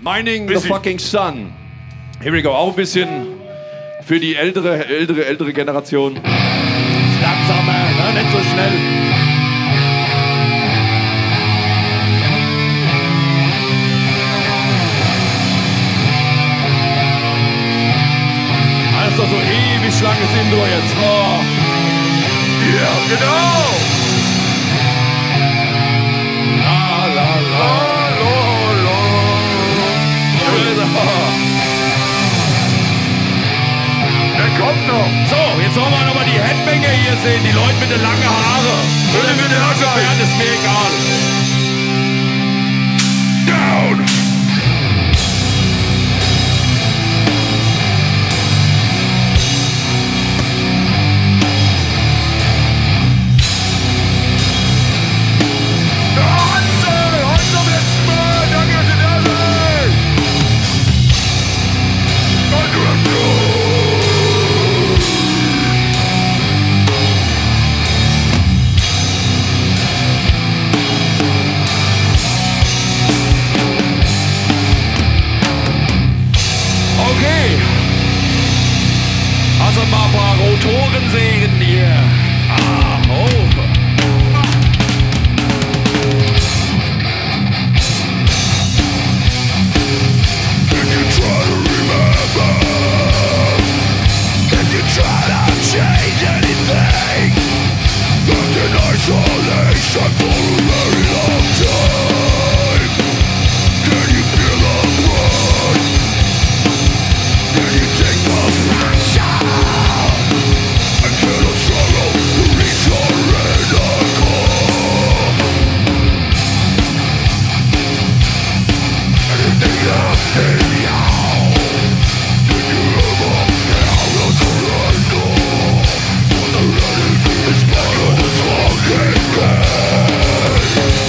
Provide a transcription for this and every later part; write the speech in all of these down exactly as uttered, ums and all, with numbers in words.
Mining the fucking sun. Here we go. Auch ein bisschen für die ältere, ältere, ältere Generation. Langsamer, ne? Nicht so schnell. Das ist doch so ewig langes Intro jetzt. Oh. Ja, genau. La, la, la, lo, lo. Der kommt noch. So, jetzt wollen wir nochmal die Headbanger hier sehen. Die Leute mit den langen Haaren. Würde mir den Haare werden, ist mir egal. Down. Also mal ein paar Rotoren sehen hier. Ah, oh. If you try to remember, if you try to change anything, lived in isolation for a very long time. Can you feel the blood? Can you take the pressure? I cannot struggle to reach your inner core. Anything else in you? Did you ever feel the surrender? When the reality is part of this fucking game.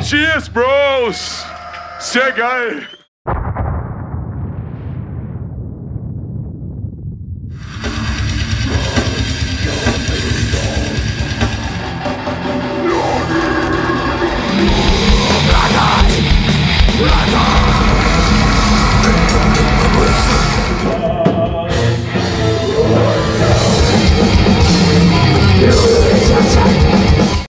Cheers, Bros! Sehr geil! Listen.